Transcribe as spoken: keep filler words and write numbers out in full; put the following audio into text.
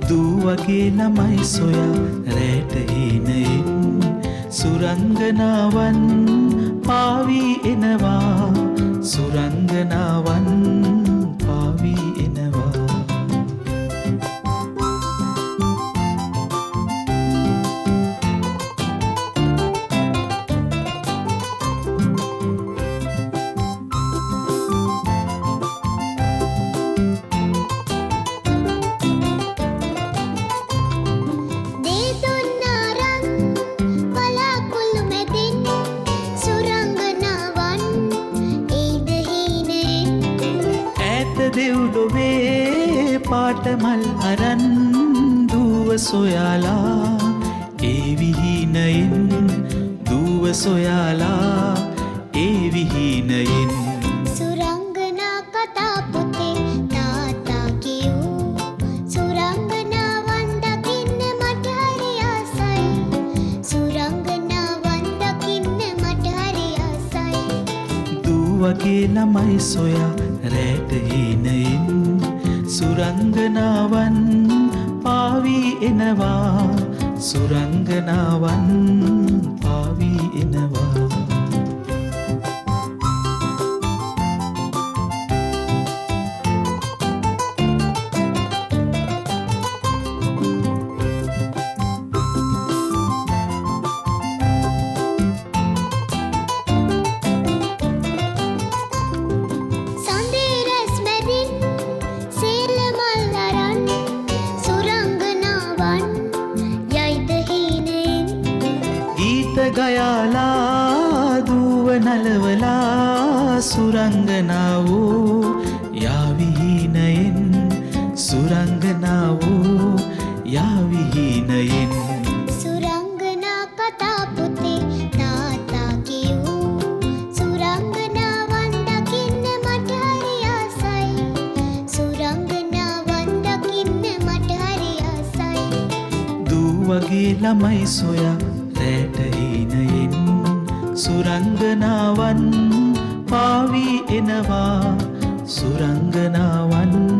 දුවගේ ළමයි සොයා රැට හීනයෙන් සුරංගනාවන් පාවී එනවා සුරංගනාවන් පාවී එනවා දෙව්ලොවේ පාටමල් අරන් දුව සොයාලා ඒ විහීනයෙන් දුව සොයාලා ඒ විහීනයෙන් සුරංගනා කතා පොතේ තාත්තා කියූ සුරංගනාවන් දකින්න මට හරි ආසයි සුරංගනාවන් දකින්න මට හරි ආසයි දුවගේ ළමයි සොයා රැට හීනයෙන් සුරංගනාවන් පාවී එනවා සුරංගනාවන් පාවී එනවා ගයාලා දුව නලවලා සුරංගනාවෝ යාවිහීනයෙන් සුරංගනාවෝ යාවිහීනයෙන් සුරංගනා කතා පොතේ තාත්තා කියූ සුරංගනාවන් දකින්න මට හරි ආසයි සුරංගනාවන් දකින්න මට හරි ආසයි දුවගේ ළමයි සොයා රැට හීනයෙන් සුරංගනාවන් පාවී එනවා සුරංගනාවන්